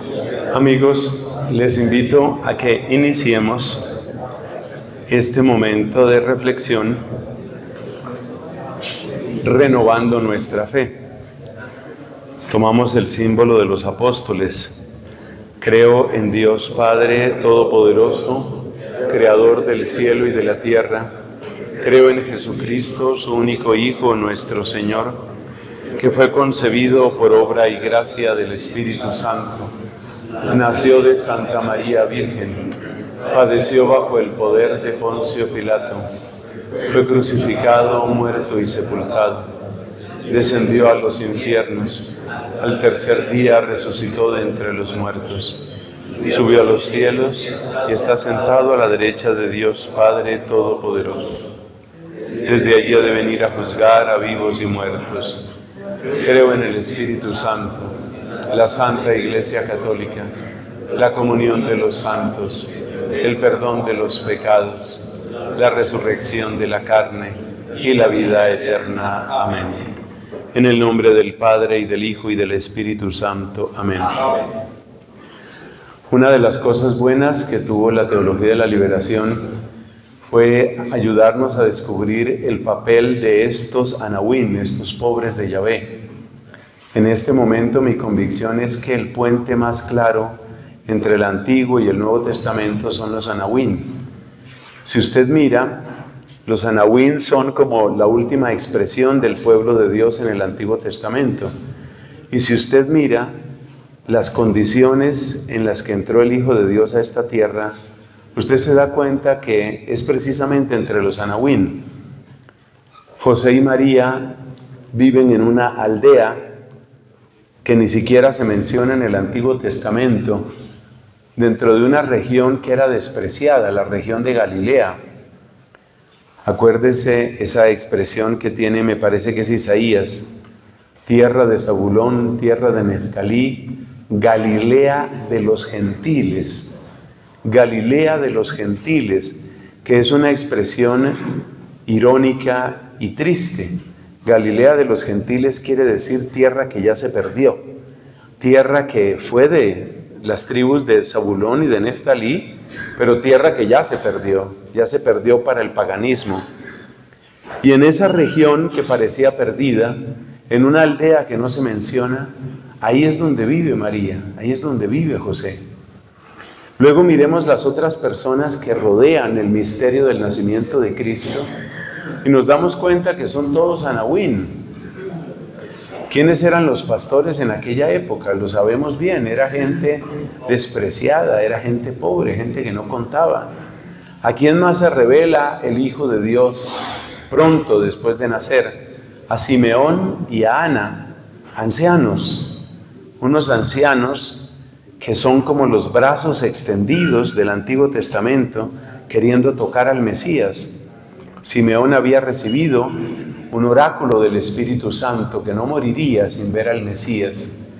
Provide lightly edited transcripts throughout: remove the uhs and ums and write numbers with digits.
Amigos, les invito a que iniciemos este momento de reflexión renovando nuestra fe. Tomamos el símbolo de los apóstoles. Creo en Dios Padre Todopoderoso, Creador del cielo y de la tierra. Creo en Jesucristo, su único Hijo, nuestro Señor, que fue concebido por obra y gracia del Espíritu Santo. Nació de Santa María Virgen, padeció bajo el poder de Poncio Pilato, fue crucificado, muerto y sepultado, descendió a los infiernos, al tercer día resucitó de entre los muertos, subió a los cielos y está sentado a la derecha de Dios Padre Todopoderoso. Desde allí ha de venir a juzgar a vivos y muertos. Creo en el Espíritu Santo, la Santa Iglesia Católica, la comunión de los santos, el perdón de los pecados, la resurrección de la carne y la vida eterna. Amén. En el nombre del Padre, y del Hijo, y del Espíritu Santo. Amén. Una de las cosas buenas que tuvo la teología de la liberación fue ayudarnos a descubrir el papel de estos anahuín, estos pobres de Yahvé. En este momento mi convicción es que el puente más claro entre el Antiguo y el Nuevo Testamento son los anahuín. Si usted mira, los anahuín son como la última expresión del pueblo de Dios en el Antiguo Testamento. Y si usted mira las condiciones en las que entró el Hijo de Dios a esta tierra, usted se da cuenta que es precisamente entre los anahuín. José y María viven en una aldea que ni siquiera se menciona en el Antiguo Testamento, dentro de una región que era despreciada, la región de Galilea. Acuérdese esa expresión que tiene, me parece que es Isaías: tierra de Zabulón, tierra de Neftalí, Galilea de los gentiles. Galilea de los gentiles, que es una expresión irónica y triste. Galilea de los gentiles quiere decir tierra que ya se perdió, tierra que fue de las tribus de Zabulón y de Neftalí, pero tierra que ya se perdió para el paganismo. Y en esa región que parecía perdida, en una aldea que no se menciona, ahí es donde vive María, ahí es donde vive José. Luego miremos las otras personas que rodean el misterio del nacimiento de Cristo y nos damos cuenta que son todos anahuín. ¿Quiénes eran los pastores en aquella época? Lo sabemos bien, era gente despreciada, era gente pobre, gente que no contaba. ¿A quién más se revela el Hijo de Dios pronto después de nacer? A Simeón y a Ana, ancianos, unos ancianos que son como los brazos extendidos del Antiguo Testamento, queriendo tocar al Mesías. Simeón había recibido un oráculo del Espíritu Santo, que no moriría sin ver al Mesías.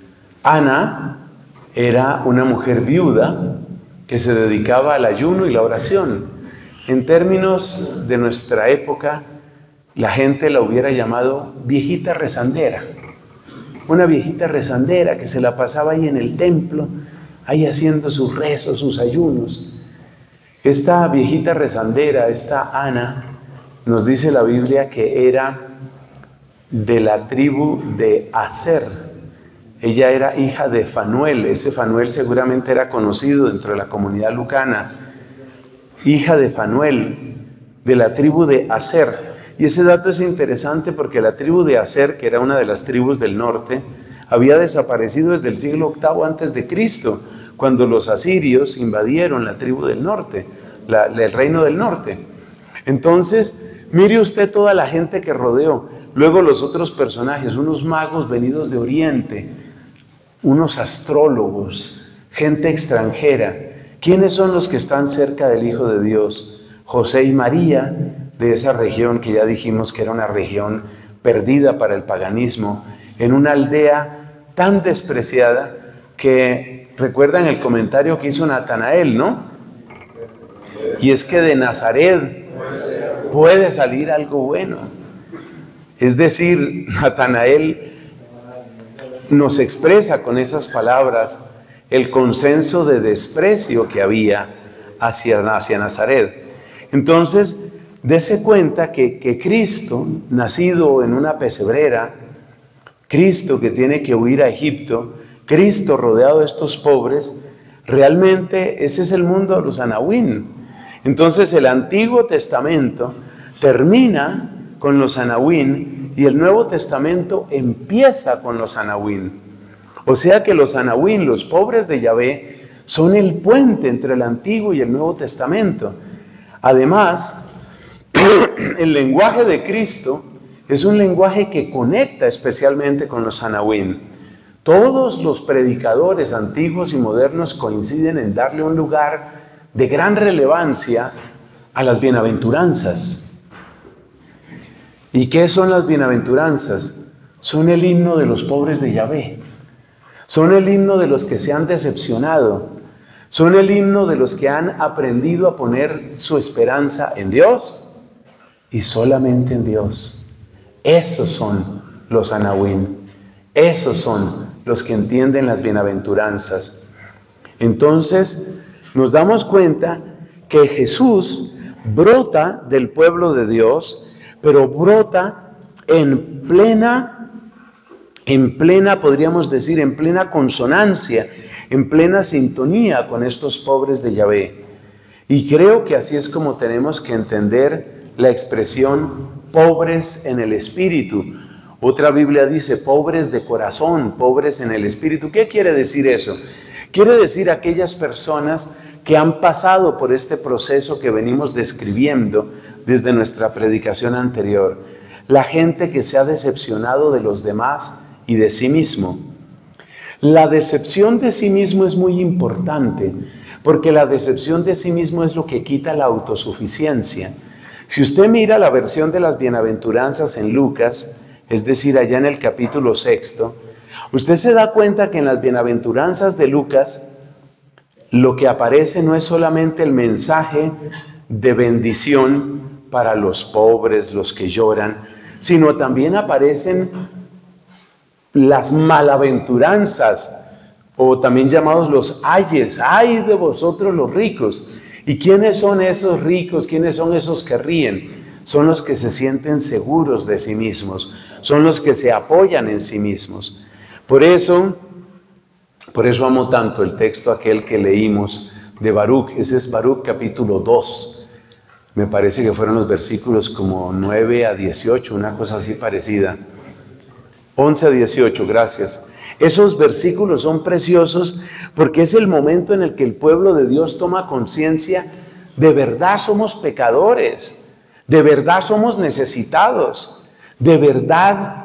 Ana era una mujer viuda que se dedicaba al ayuno y la oración. En términos de nuestra época, la gente la hubiera llamado viejita rezandera. Una viejita rezandera que se la pasaba ahí en el templo, ahí haciendo sus rezos, sus ayunos. Esta viejita rezandera, esta Ana, nos dice la Biblia que era de la tribu de Aser. Ella era hija de Fanuel. Ese Fanuel seguramente era conocido dentro de la comunidad lucana. Hija de Fanuel, de la tribu de Aser. Y ese dato es interesante porque la tribu de Aser, que era una de las tribus del norte, había desaparecido desde el siglo VIII antes de Cristo, cuando los asirios invadieron la tribu del norte, el reino del norte. Entonces, mire usted toda la gente que rodeó. Luego los otros personajes, unos magos venidos de Oriente, unos astrólogos, gente extranjera. ¿Quiénes son los que están cerca del Hijo de Dios? José y María, de esa región que ya dijimos que era una región perdida para el paganismo, en una aldea tan despreciada que, recuerdan el comentario que hizo Natanael, ¿no? Y es que de Nazaret puede salir algo bueno. Es decir, Natanael nos expresa con esas palabras el consenso de desprecio que había hacia Nazaret. Entonces, dése cuenta que Cristo, nacido en una pesebrera, Cristo que tiene que huir a Egipto, Cristo rodeado de estos pobres, realmente ese es el mundo de los anahuín. Entonces el Antiguo Testamento termina con los anahuín y el Nuevo Testamento empieza con los anahuín. O sea que los anahuín, los pobres de Yahvé, son el puente entre el Antiguo y el Nuevo Testamento. Además, el lenguaje de Cristo es un lenguaje que conecta especialmente con los anahuín. Todos los predicadores antiguos y modernos coinciden en darle un lugar de gran relevancia a las bienaventuranzas. ¿Y qué son las bienaventuranzas? Son el himno de los pobres de Yahvé. Son el himno de los que se han decepcionado. Son el himno de los que han aprendido a poner su esperanza en Dios y solamente en Dios. Esos son los anahuín. Esos son los que entienden las bienaventuranzas. Entonces, nos damos cuenta que Jesús brota del pueblo de Dios, pero brota en plena, podríamos decir, en plena consonancia, en plena sintonía con estos pobres de Yahvé. Y creo que así es como tenemos que entender la expresión pobres en el espíritu. Otra Biblia dice pobres de corazón, pobres en el espíritu. ¿Qué quiere decir eso? Quiere decir aquellas personas que han pasado por este proceso que venimos describiendo desde nuestra predicación anterior. La gente que se ha decepcionado de los demás y de sí mismo. La decepción de sí mismo es muy importante, porque la decepción de sí mismo es lo que quita la autosuficiencia. Si usted mira la versión de las bienaventuranzas en Lucas, es decir, allá en el capítulo 6, usted se da cuenta que en las bienaventuranzas de Lucas, lo que aparece no es solamente el mensaje de bendición para los pobres, los que lloran, sino también aparecen las malaventuranzas, o también llamados los ayes. ¡Ay de vosotros los ricos! ¿Y quiénes son esos ricos? ¿Quiénes son esos que ríen? Son los que se sienten seguros de sí mismos, son los que se apoyan en sí mismos. Por eso amo tanto el texto aquel que leímos de Baruch. Ese es Baruch capítulo 2. Me parece que fueron los versículos como 9 a 18, una cosa así parecida. 11 a 18, gracias. Esos versículos son preciosos porque es el momento en el que el pueblo de Dios toma conciencia, de verdad somos pecadores, de verdad somos necesitados, de verdad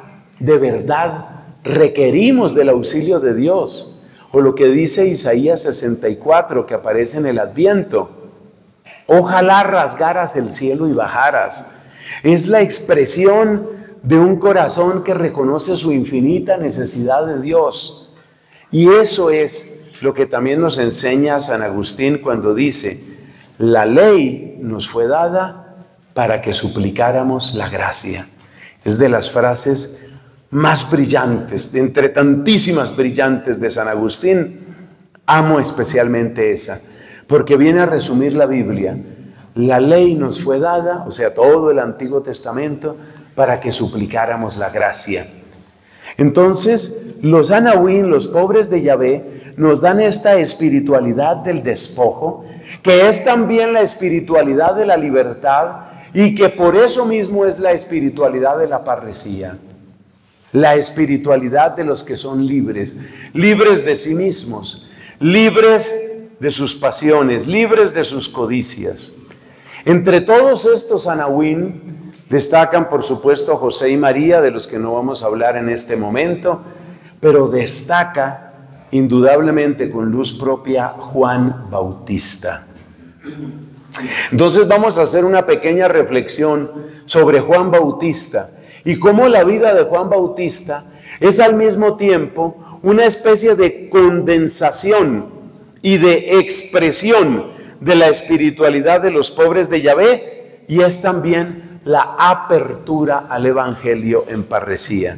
requerimos del auxilio de Dios. O lo que dice Isaías 64, que aparece en el Adviento: ojalá rasgaras el cielo y bajaras. Es la expresión de un corazón que reconoce su infinita necesidad de Dios. Y eso es lo que también nos enseña San Agustín cuando dice: la ley nos fue dada para que suplicáramos la gracia. Es de las frases más brillantes, de entre tantísimas brillantes de San Agustín. Amo especialmente esa, porque viene a resumir la Biblia. La ley nos fue dada, o sea, todo el Antiguo Testamento, para que suplicáramos la gracia. Entonces, los anahuín, los pobres de Yahvé, nos dan esta espiritualidad del despojo, que es también la espiritualidad de la libertad, y que por eso mismo es la espiritualidad de la parresía. La espiritualidad de los que son libres, libres de sí mismos, libres de sus pasiones, libres de sus codicias. Entre todos estos anahuín destacan, por supuesto, José y María, de los que no vamos a hablar en este momento, pero destaca indudablemente con luz propia Juan Bautista. Entonces vamos a hacer una pequeña reflexión sobre Juan Bautista y cómo la vida de Juan Bautista es al mismo tiempo una especie de condensación y de expresión de la espiritualidad de los pobres de Yahvé, y es también la apertura al Evangelio en parresía.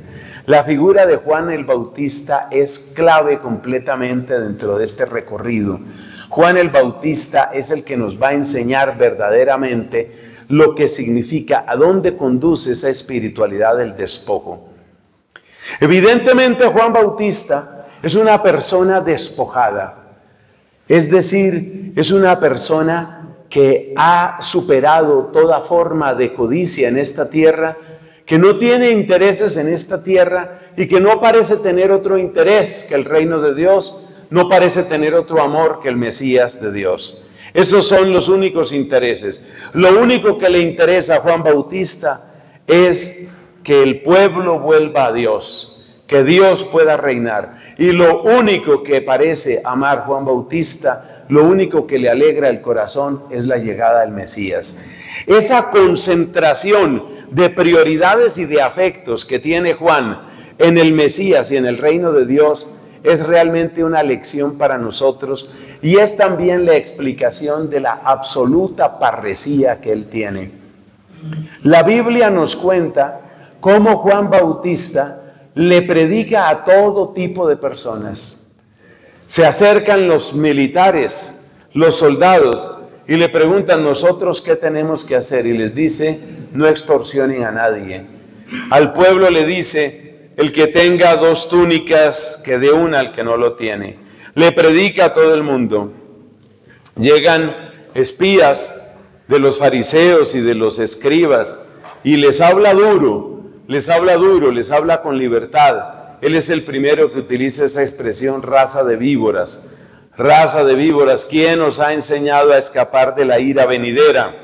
La figura de Juan el Bautista es clave completamente dentro de este recorrido. Juan el Bautista es el que nos va a enseñar verdaderamente lo que significa, a dónde conduce esa espiritualidad del despojo. Evidentemente Juan Bautista es una persona despojada, es decir, es una persona que ha superado toda forma de codicia en esta tierra, que no tiene intereses en esta tierra y que no parece tener otro interés que el reino de Dios, no parece tener otro amor que el Mesías de Dios. Esos son los únicos intereses. Lo único que le interesa a Juan Bautista es que el pueblo vuelva a Dios, que Dios pueda reinar. Y lo único que parece amar Juan Bautista, lo único que le alegra el corazón es la llegada del Mesías. Esa concentración de prioridades y de afectos que tiene Juan en el Mesías y en el reino de Dios es realmente una lección para nosotros y es también la explicación de la absoluta parresía que él tiene. La Biblia nos cuenta cómo Juan Bautista le predica a todo tipo de personas. Se acercan los militares, los soldados, y le preguntan: ¿nosotros qué tenemos que hacer? Y les dice: no extorsionen a nadie. Al pueblo le dice: el que tenga 2 túnicas, que dé una al que no lo tiene. Le predica a todo el mundo. Llegan espías de los fariseos y de los escribas y les habla duro, les habla con libertad. Él es el primero que utiliza esa expresión: raza de víboras. Raza de víboras, ¿quién os ha enseñado a escapar de la ira venidera?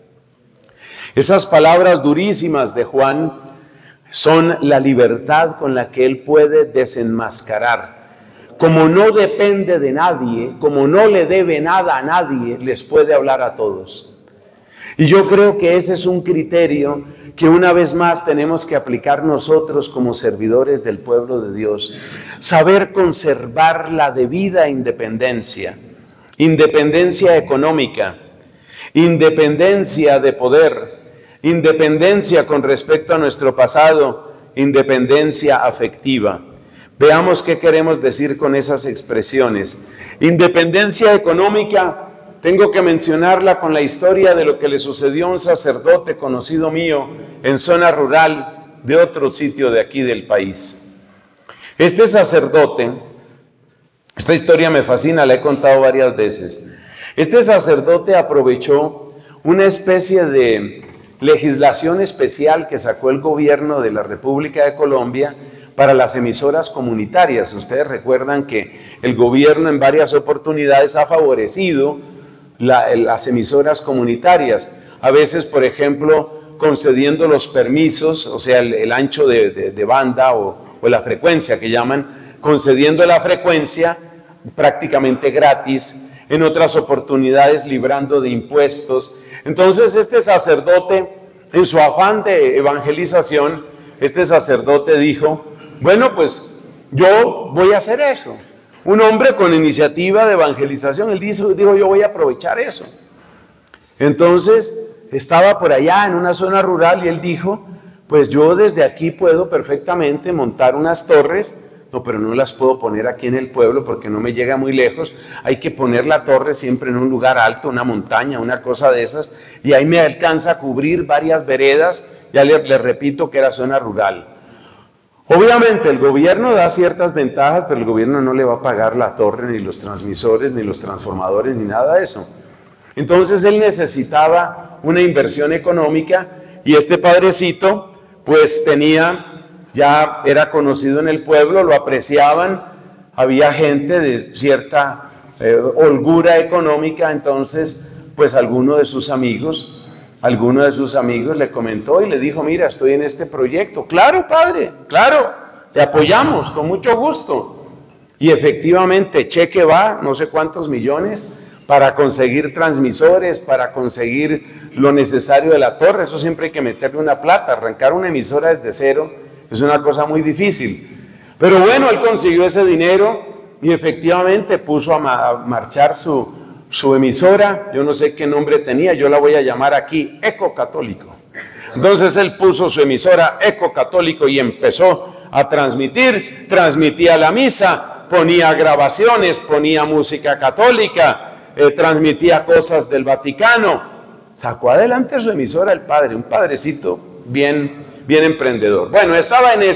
Esas palabras durísimas de Juan son la libertad con la que él puede desenmascarar. Como no depende de nadie, como no le debe nada a nadie, les puede hablar a todos. Y yo creo que ese es un criterio que una vez más tenemos que aplicar nosotros como servidores del pueblo de Dios. Saber conservar la debida independencia, independencia económica, independencia de poder, independencia con respecto a nuestro pasado, independencia afectiva. Veamos qué queremos decir con esas expresiones. Independencia económica, tengo que mencionarla con la historia de lo que le sucedió a un sacerdote conocido mío en zona rural de otro sitio de aquí del país. Este sacerdote, esta historia me fascina, la he contado varias veces. Este sacerdote aprovechó una especie de legislación especial que sacó el gobierno de la República de Colombia para las emisoras comunitarias. Ustedes recuerdan que el gobierno en varias oportunidades ha favorecido las emisoras comunitarias. A veces, por ejemplo, concediendo los permisos, o sea, el ancho de banda o la frecuencia que llaman, concediendo la frecuencia prácticamente gratis, en otras oportunidades librando de impuestos. Entonces este sacerdote, en su afán de evangelización, este sacerdote dijo: bueno, pues yo voy a hacer eso. Un hombre con iniciativa de evangelización, él dijo: yo voy a aprovechar eso. Entonces estaba por allá en una zona rural y él dijo: pues yo desde aquí puedo perfectamente montar unas torres. No, pero no las puedo poner aquí en el pueblo porque no me llega muy lejos. Hay que poner la torre siempre en un lugar alto, una montaña, una cosa de esas, y ahí me alcanza a cubrir varias veredas. Ya le repito que era zona rural. Obviamente el gobierno da ciertas ventajas, pero el gobierno no le va a pagar la torre, ni los transmisores, ni los transformadores, ni nada de eso. Entonces él necesitaba una inversión económica y este padrecito pues ya era conocido en el pueblo, lo apreciaban, había gente de cierta holgura económica. Entonces pues alguno de sus amigos le comentó y le dijo: mira, estoy en este proyecto. Claro, padre, claro, te apoyamos con mucho gusto. Y efectivamente cheque va, no sé cuántos millones, para conseguir transmisores, para conseguir lo necesario de la torre. Eso siempre hay que meterle una plata. Arrancar una emisora desde cero es una cosa muy difícil. Pero bueno, él consiguió ese dinero y efectivamente puso a marchar su emisora. Yo no sé qué nombre tenía, yo la voy a llamar aquí Eco Católico. Entonces él puso su emisora Eco Católico y empezó a transmitir, transmitía la misa, ponía grabaciones, ponía música católica, transmitía cosas del Vaticano. Sacó adelante su emisora el padre, un padrecito bien emprendedor. Bueno, estaba en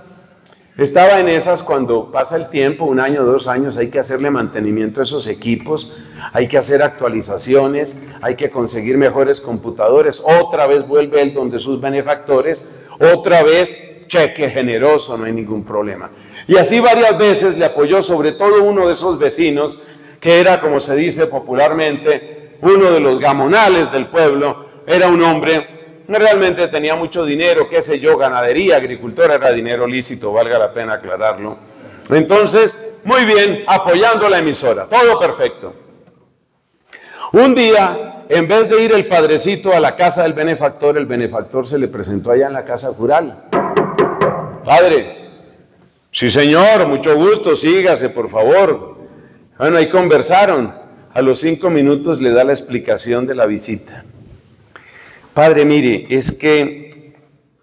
esas cuando pasa el tiempo, 1 año, 2 años, hay que hacerle mantenimiento a esos equipos, hay que hacer actualizaciones, hay que conseguir mejores computadores, otra vez vuelve él donde sus benefactores, otra vez cheque generoso, no hay ningún problema. Y así varias veces le apoyó sobre todo uno de esos vecinos, que era, como se dice popularmente, uno de los gamonales del pueblo, era un hombre realmente tenía mucho dinero, qué sé yo, ganadería, agricultura, era dinero lícito, valga la pena aclararlo. Entonces, muy bien, apoyando la emisora, todo perfecto. Un día, en vez de ir el padrecito a la casa del benefactor, el benefactor se le presentó allá en la casa cural. Padre, sí señor, mucho gusto, sígase por favor. Bueno, ahí conversaron. A los 5 minutos le da la explicación de la visita. Padre, mire, es que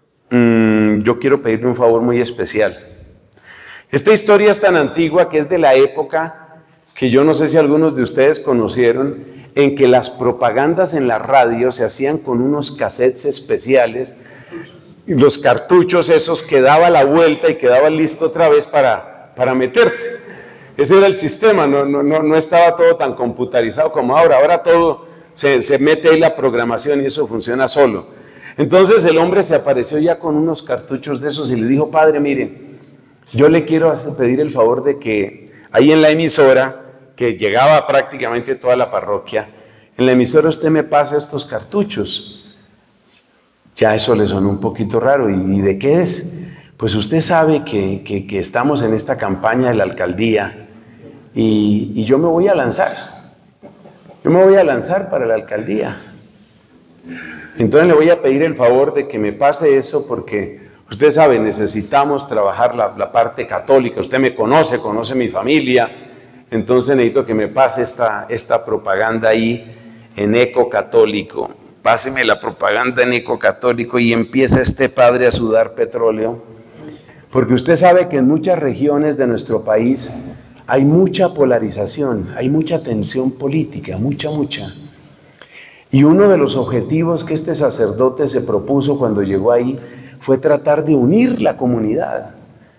yo quiero pedirle un favor muy especial. Esta historia es tan antigua que es de la época que yo no sé si algunos de ustedes conocieron, en que las propagandas en la radio se hacían con unos cassettes especiales, los cartuchos esos que daba la vuelta y quedaba listo otra vez para meterse. Ese era el sistema, no estaba todo tan computarizado como ahora. Ahora todo se mete ahí la programación y eso funciona solo. Entonces el hombre se apareció ya con unos cartuchos de esos y le dijo: padre, mire, yo le quiero pedir el favor de que ahí en la emisora, que llegaba prácticamente toda la parroquia, en la emisora usted me pasa estos cartuchos. Ya eso le sonó un poquito raro. ¿Y de qué es? Pues usted sabe que estamos en esta campaña de la alcaldía y yo me voy a lanzar. Yo me voy a lanzar para la alcaldía. Entonces le voy a pedir el favor de que me pase eso porque usted sabe, necesitamos trabajar la parte católica. Usted me conoce mi familia. Entonces necesito que me pase esta propaganda ahí en Eco Católico. Páseme la propaganda en Eco Católico y empieza este padre a sudar petróleo. Porque usted sabe que en muchas regiones de nuestro país hay mucha polarización, hay mucha tensión política, mucha. Y uno de los objetivos que este sacerdote se propuso cuando llegó ahí fue tratar de unir la comunidad.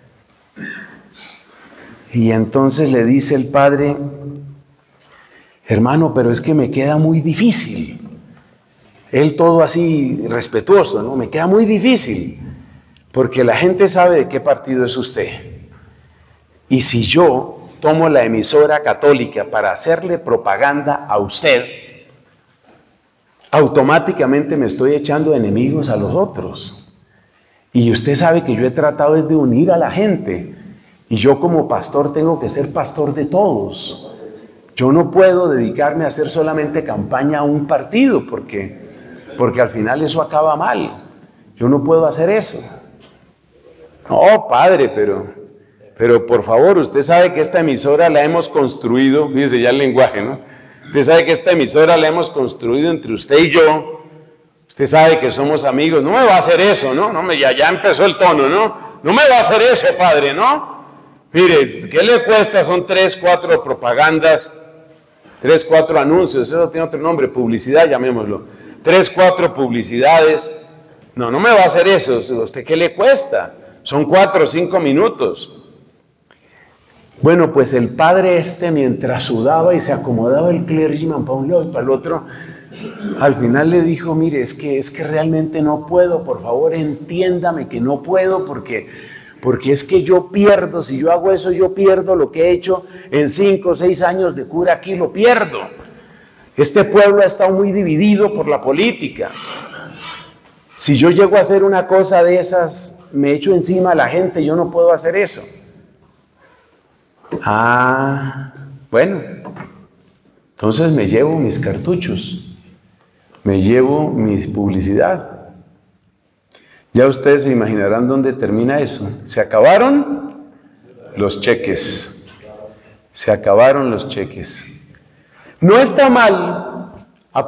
Y entonces le dice el padre: hermano, pero es que me queda muy difícil. Él todo así respetuoso, ¿no? Me queda muy difícil, porque la gente sabe de qué partido es usted. Y si yo tomo la emisora católica para hacerle propaganda a usted, automáticamente me estoy echando enemigos a los otros. Y usted sabe que yo he tratado es de unir a la gente. Y yo como pastor tengo que ser pastor de todos. Yo no puedo dedicarme a hacer solamente campaña a un partido, porque al final eso acaba mal. Yo no puedo hacer eso. No, padre, pero por favor, usted sabe que esta emisora la hemos construido, fíjese ya el lenguaje, ¿no? Usted sabe que esta emisora la hemos construido entre usted y yo. Usted sabe que somos amigos. No me va a hacer eso, ¿no? Ya empezó el tono, ¿no? No me va a hacer eso, padre, ¿no? Mire, ¿qué le cuesta? Son 3, 4 propagandas, 3, 4 anuncios, eso tiene otro nombre, publicidad, llamémoslo. 3, 4 publicidades. No me va a hacer eso. ¿Usted qué le cuesta? Son 4 o 5 minutos. Bueno, pues el padre mientras sudaba y se acomodaba el clergyman para un lado y para el otro, al final le dijo: mire, es que realmente no puedo, por favor entiéndame que no puedo porque es que yo pierdo, si yo hago eso yo pierdo lo que he hecho en 5 o 6 años de cura aquí, lo pierdo. Este pueblo ha estado muy dividido por la política. Si yo llego a hacer una cosa de esas, me echo encima a la gente, yo no puedo hacer eso. Bueno, entonces me llevo mis cartuchos, me llevo mi publicidad. Ya ustedes se imaginarán dónde termina eso. Se acabaron los cheques. Se acabaron los cheques. No está mal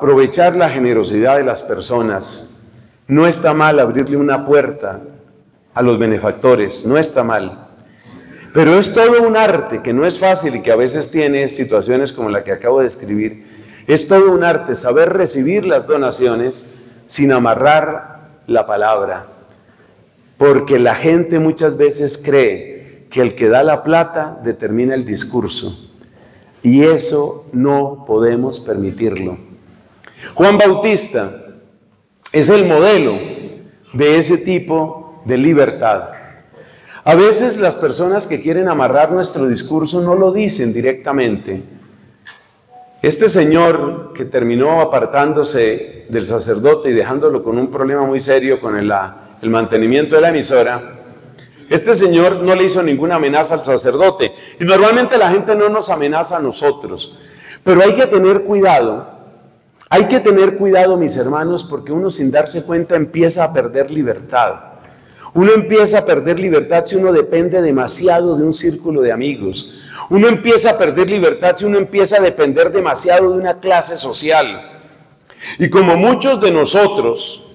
aprovechar la generosidad de las personas. No está mal abrirle una puerta a los benefactores, no está mal. Pero es todo un arte que no es fácil y que a veces tiene situaciones como la que acabo de describir. Es todo un arte saber recibir las donaciones sin amarrar la palabra. Porque la gente muchas veces cree que el que da la plata determina el discurso. Y eso no podemos permitirlo. Juan Bautista es el modelo de ese tipo de libertad. A veces las personas que quieren amarrar nuestro discurso no lo dicen directamente. Este señor que terminó apartándose del sacerdote y dejándolo con un problema muy serio con el mantenimiento de la emisora, este señor no le hizo ninguna amenaza al sacerdote. Y normalmente la gente no nos amenaza a nosotros. Pero hay que tener cuidado. Hay que tener cuidado, mis hermanos, porque uno sin darse cuenta empieza a perder libertad. Uno empieza a perder libertad si uno depende demasiado de un círculo de amigos. Uno empieza a perder libertad si uno empieza a depender demasiado de una clase social. Y como muchos de nosotros,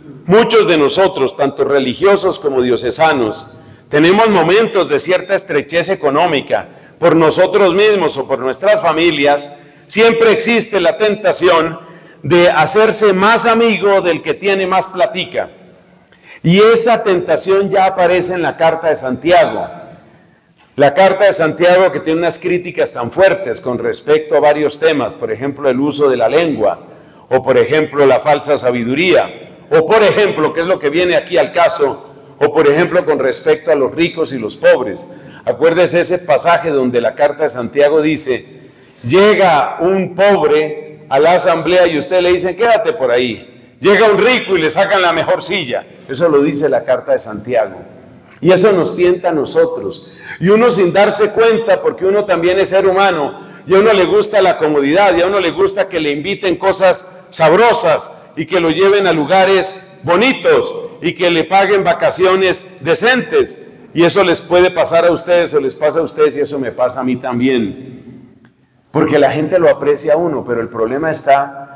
tanto religiosos como diocesanos, tenemos momentos de cierta estrechez económica por nosotros mismos o por nuestras familias, siempre existe la tentación de hacerse más amigo del que tiene más platica. Y esa tentación ya aparece en la Carta de Santiago. La Carta de Santiago, que tiene unas críticas tan fuertes con respecto a varios temas, por ejemplo, el uso de la lengua, o por ejemplo, la falsa sabiduría, o por ejemplo, que es lo que viene aquí al caso, o por ejemplo, con respecto a los ricos y los pobres. Acuérdese ese pasaje donde la Carta de Santiago dice: llega un pobre a la asamblea y usted le dice, quédate por ahí. Llega un rico y le sacan la mejor silla. Eso lo dice la Carta de Santiago. Y eso nos tienta a nosotros. Y uno sin darse cuenta, porque uno también es ser humano, y a uno le gusta la comodidad, y a uno le gusta que le inviten cosas sabrosas, y que lo lleven a lugares bonitos, y que le paguen vacaciones decentes. Y eso les puede pasar a ustedes, o les pasa a ustedes, y eso me pasa a mí también. Porque la gente lo aprecia a uno, pero el problema está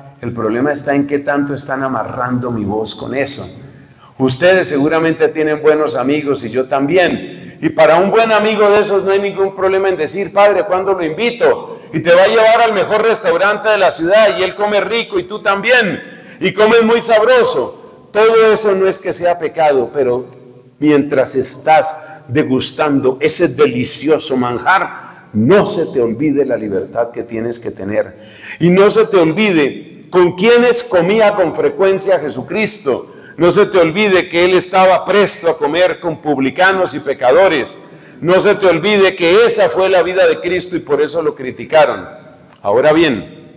en qué tanto están amarrando mi voz con eso. Ustedes seguramente tienen buenos amigos y yo también. Y para un buen amigo de esos no hay ningún problema en decir, padre, ¿cuándo lo invito? Y te va a llevar al mejor restaurante de la ciudad y él come rico y tú también. Y comes muy sabroso. Todo eso no es que sea pecado, pero mientras estás degustando ese delicioso manjar, no se te olvide la libertad que tienes que tener. Y no se te olvide con quiénes comía con frecuencia Jesucristo. No se te olvide que Él estaba presto a comer con publicanos y pecadores. No se te olvide que esa fue la vida de Cristo y por eso lo criticaron. Ahora bien,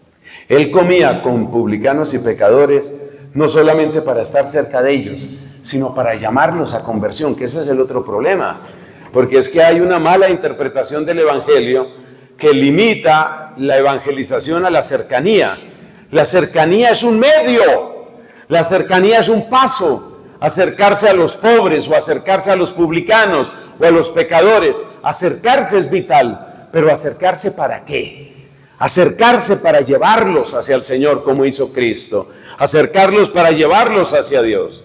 Él comía con publicanos y pecadores no solamente para estar cerca de ellos, sino para llamarlos a conversión, que ese es el otro problema. Porque es que hay una mala interpretación del Evangelio que limita la evangelización a la cercanía. La cercanía es un medio. La cercanía es un paso, acercarse a los pobres o acercarse a los publicanos o a los pecadores. Acercarse es vital, pero ¿acercarse para qué? Acercarse para llevarlos hacia el Señor como hizo Cristo. Acercarlos para llevarlos hacia Dios.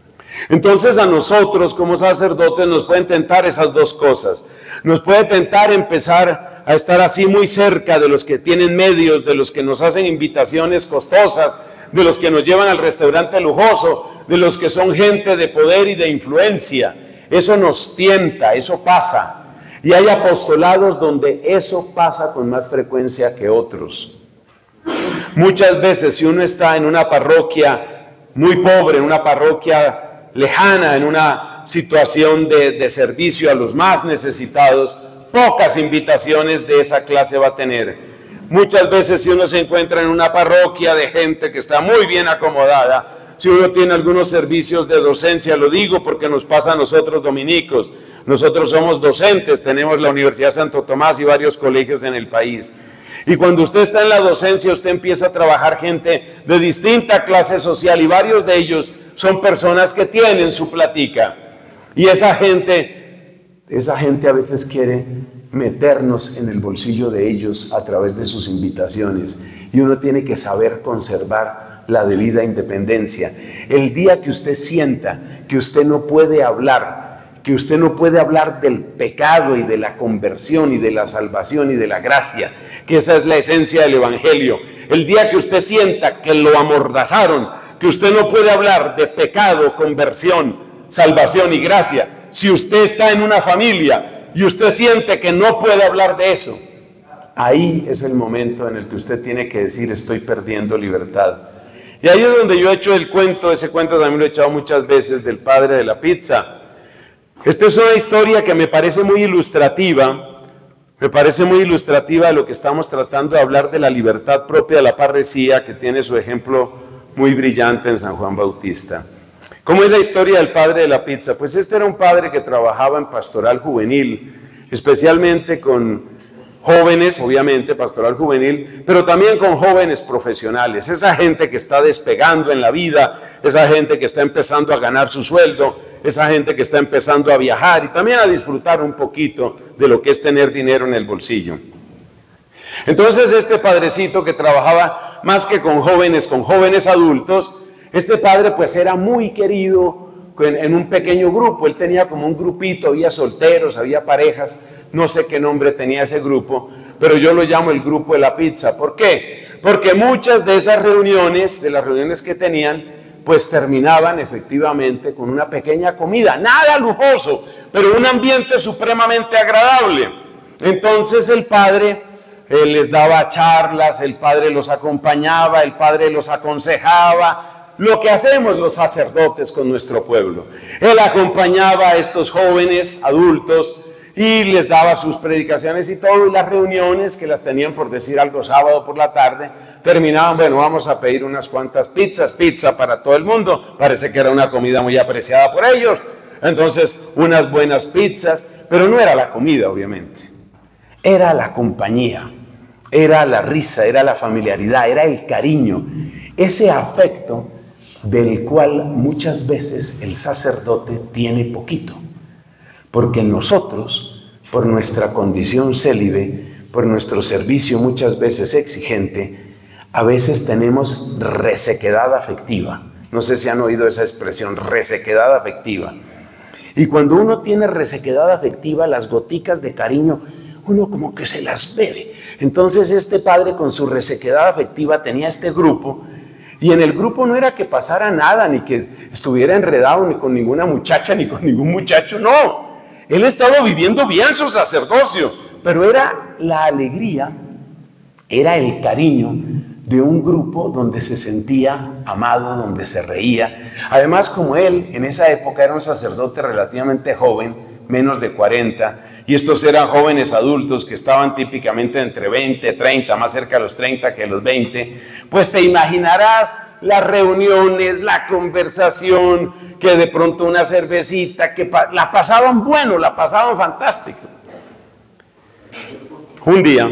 Entonces a nosotros como sacerdotes nos pueden tentar esas dos cosas. Nos puede tentar empezar a estar así muy cerca de los que tienen medios, de los que nos hacen invitaciones costosas, de los que nos llevan al restaurante lujoso, de los que son gente de poder y de influencia. Eso nos tienta, eso pasa. Y hay apostolados donde eso pasa con más frecuencia que otros. Muchas veces si uno está en una parroquia muy pobre, en una parroquia lejana, en una situación de servicio a los más necesitados, pocas invitaciones de esa clase va a tener. Muchas veces si uno se encuentra en una parroquia de gente que está muy bien acomodada, si uno tiene algunos servicios de docencia, lo digo porque nos pasa a nosotros dominicos, nosotros somos docentes, tenemos la Universidad Santo Tomás y varios colegios en el país. Y cuando usted está en la docencia, usted empieza a trabajar gente de distinta clase social y varios de ellos son personas que tienen su platica. Y esa gente a veces quiere meternos en el bolsillo de ellos a través de sus invitaciones. Y uno tiene que saber conservar la debida independencia. El día que usted sienta que usted no puede hablar, que usted no puede hablar del pecado y de la conversión y de la salvación y de la gracia, que esa es la esencia del Evangelio. El día que usted sienta que lo amordazaron, que usted no puede hablar de pecado, conversión, salvación y gracia. Si usted está en una familia y usted siente que no puede hablar de eso, ahí es el momento en el que usted tiene que decir: estoy perdiendo libertad. Y ahí es donde yo he hecho el cuento, ese cuento también lo he echado muchas veces, del padre de la pizza. Esta es una historia que me parece muy ilustrativa, de lo que estamos tratando de hablar de la libertad propia de la parresía, que tiene su ejemplo muy brillante en San Juan Bautista. ¿Cómo es la historia del padre de la pizza? Pues este era un padre que trabajaba en pastoral juvenil, especialmente con jóvenes, obviamente, pastoral juvenil, pero también con jóvenes profesionales, esa gente que está despegando en la vida, esa gente que está empezando a ganar su sueldo, esa gente que está empezando a viajar y también a disfrutar un poquito de lo que es tener dinero en el bolsillo. Entonces este padrecito que trabajaba más que con jóvenes adultos, este padre pues era muy querido en un pequeño grupo. Él tenía como un grupito, había solteros, había parejas, no sé qué nombre tenía ese grupo, pero yo lo llamo el grupo de la pizza. ¿Por qué? Porque muchas de esas reuniones, de las reuniones que tenían, pues terminaban efectivamente con una pequeña comida, nada lujoso, pero un ambiente supremamente agradable. Entonces el padre les daba charlas, el padre los acompañaba, el padre los aconsejaba, lo que hacemos los sacerdotes con nuestro pueblo. Él acompañaba a estos jóvenes adultos y les daba sus predicaciones y todo, y las reuniones, que las tenían, por decir algo, sábado por la tarde, terminaban: bueno, vamos a pedir unas cuantas pizza para todo el mundo. Parece que era una comida muy apreciada por ellos. Entonces, unas buenas pizzas, pero no era la comida, obviamente. Era la compañía, era la risa, era la familiaridad, era el cariño, ese afecto del cual muchas veces el sacerdote tiene poquito. Porque nosotros, por nuestra condición célibe, por nuestro servicio muchas veces exigente, a veces tenemos resequedad afectiva. No sé si han oído esa expresión, resequedad afectiva. Y cuando uno tiene resequedad afectiva, las goticas de cariño, uno como que se las bebe. Entonces este padre, con su resequedad afectiva, tenía este grupo, y en el grupo no era que pasara nada, ni que estuviera enredado ni con ninguna muchacha, ni con ningún muchacho, no. Él estaba viviendo bien su sacerdocio, pero era la alegría, era el cariño de un grupo donde se sentía amado, donde se reía. Además, como él en esa época era un sacerdote relativamente joven, menos de 40, y estos eran jóvenes adultos que estaban típicamente entre 20, 30, más cerca de los 30 que los 20, pues te imaginarás las reuniones, la conversación, que de pronto una cervecita, que la pasaban bueno, la pasaban fantástico. Un día,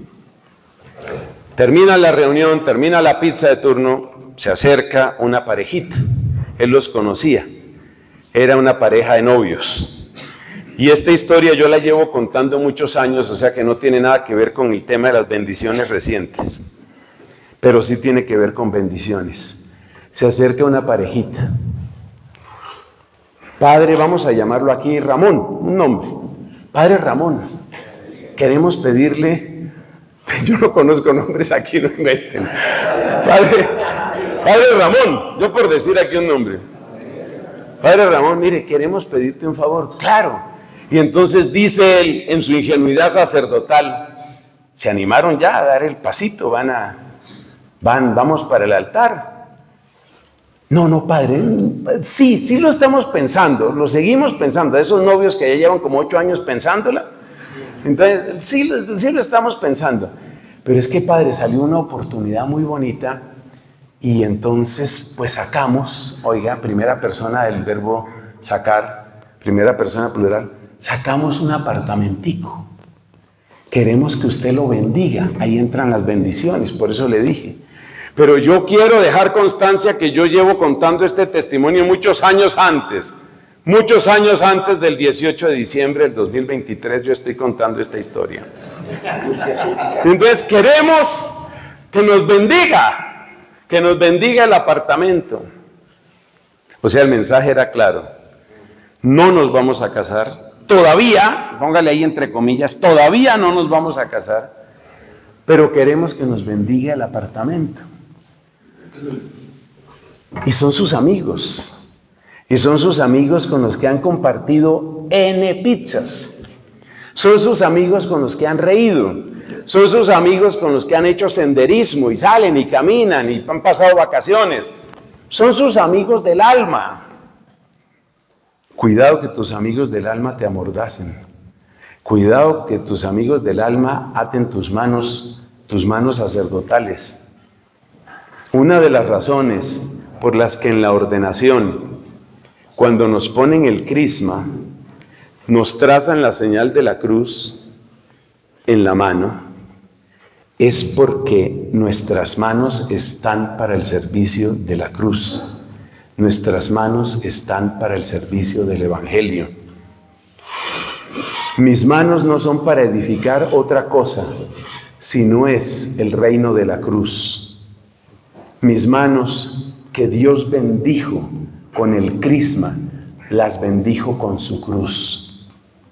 termina la reunión, termina la pizza de turno, se acerca una parejita. Él los conocía, era una pareja de novios. Y esta historia yo la llevo contando muchos años, o sea que no tiene nada que ver con el tema de las bendiciones recientes, pero sí tiene que ver con bendiciones. Se acerca una parejita. Padre, vamos a llamarlo aquí Ramón, un nombre. Padre Ramón, queremos pedirle, yo no conozco nombres aquí, no inventen. Padre Ramón, yo por decir aquí un nombre. Padre Ramón, mire, queremos pedirte un favor. Claro. Y entonces dice él, en su ingenuidad sacerdotal, se animaron ya a dar el pasito, vamos para el altar. No, padre, sí lo estamos pensando, lo seguimos pensando, esos novios que ya llevan como 8 años pensándola. Entonces, sí lo estamos pensando. Pero es que, padre, salió una oportunidad muy bonita y entonces, pues sacamos, oiga, primera persona del verbo sacar, primera persona plural, sacamos un apartamentico. Queremos que usted lo bendiga. Ahí entran las bendiciones, por eso le dije. Pero yo quiero dejar constancia que yo llevo contando este testimonio muchos años antes del 18 de diciembre del 2023, yo estoy contando esta historia. Entonces queremos que nos bendiga el apartamento. O sea, el mensaje era claro. No nos vamos a casar. Todavía, póngale ahí entre comillas, todavía no nos vamos a casar, pero queremos que nos bendiga el apartamento. Y son sus amigos. Y son sus amigos con los que han compartido N pizzas. Son sus amigos con los que han reído. Son sus amigos con los que han hecho senderismo y salen y caminan y han pasado vacaciones. Son sus amigos del alma. Cuidado que tus amigos del alma te amordacen. Cuidado que tus amigos del alma aten tus manos sacerdotales. Una de las razones por las que en la ordenación, cuando nos ponen el crisma, nos trazan la señal de la cruz en la mano, es porque nuestras manos están para el servicio de la cruz. Nuestras manos están para el servicio del Evangelio. Mis manos no son para edificar otra cosa, sino es el reino de la cruz. Mis manos que Dios bendijo con el crisma, las bendijo con su cruz.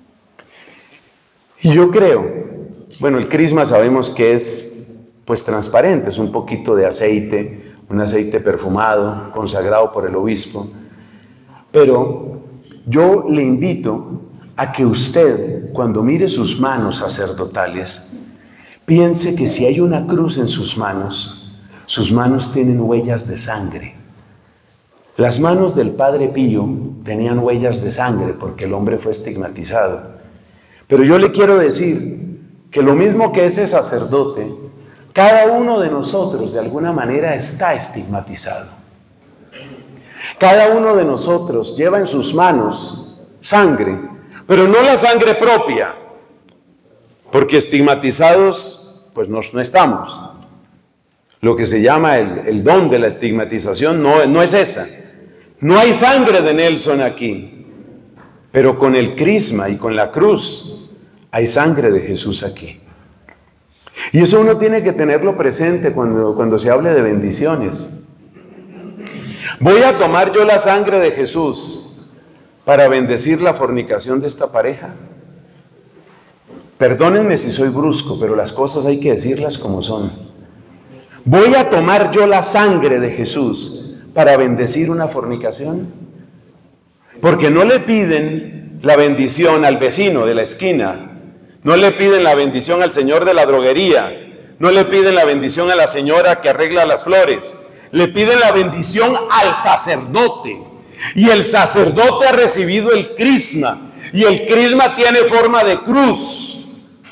Y yo creo, bueno, el crisma sabemos que es pues transparente, es un poquito de aceite, un aceite perfumado, consagrado por el obispo. Pero yo le invito a que usted, cuando mire sus manos sacerdotales, piense que si hay una cruz en sus manos tienen huellas de sangre. Las manos del Padre Pío tenían huellas de sangre porque el hombre fue estigmatizado. Pero yo le quiero decir que lo mismo que ese sacerdote, cada uno de nosotros de alguna manera está estigmatizado. Cada uno de nosotros lleva en sus manos sangre, pero no la sangre propia, porque estigmatizados pues no estamos. Lo que se llama el don de la estigmatización no es esa. No hay sangre de Nelson aquí, pero con el crisma y con la cruz hay sangre de Jesús aquí. Y eso uno tiene que tenerlo presente cuando se hable de bendiciones. Voy a tomar yo la sangre de Jesús para bendecir la fornicación de esta pareja. Perdónenme si soy brusco, pero las cosas hay que decirlas como son. Voy a tomar yo la sangre de Jesús para bendecir una fornicación. Porque no le piden la bendición al vecino de la esquina. No le piden la bendición al señor de la droguería, no le piden la bendición a la señora que arregla las flores, le piden la bendición al sacerdote. Y el sacerdote ha recibido el crisma, y el crisma tiene forma de cruz.